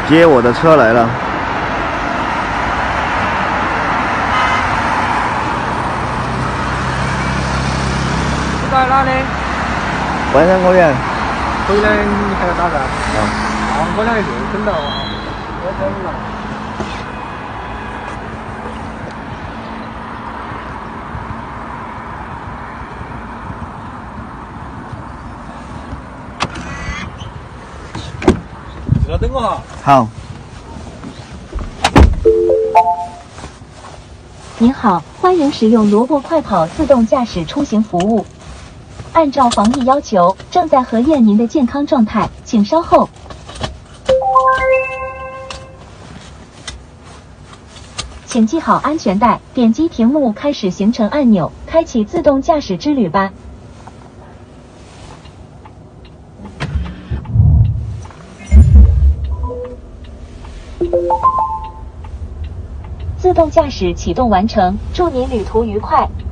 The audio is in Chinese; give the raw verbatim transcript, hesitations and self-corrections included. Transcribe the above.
接我的车来了。 在哪里？ 环山公园。 回来你还要打算？啊。啊，我俩又跟到啊。我走了。 要等我哈。 好。 您好，欢迎使用萝卜快跑自动驾驶出行服务。按照防疫要求，正在核验您的健康状态，请稍后。请系好安全带，点击屏幕开始行程按钮，开启自动驾驶之旅吧。 自动驾驶启动完成，祝您旅途愉快。